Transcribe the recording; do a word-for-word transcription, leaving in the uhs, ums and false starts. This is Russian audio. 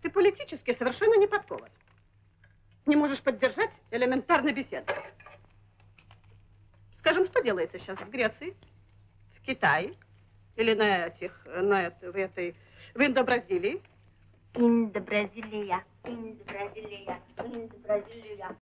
Ты политически совершенно не подкован. Не можешь поддержать элементарной беседы. Скажем, что делается сейчас в Греции, в Китае или на этих, на это, в этой, в Индо-Бразилии? Индо-Бразилия, Индо-Бразилия, Индо-Бразилия.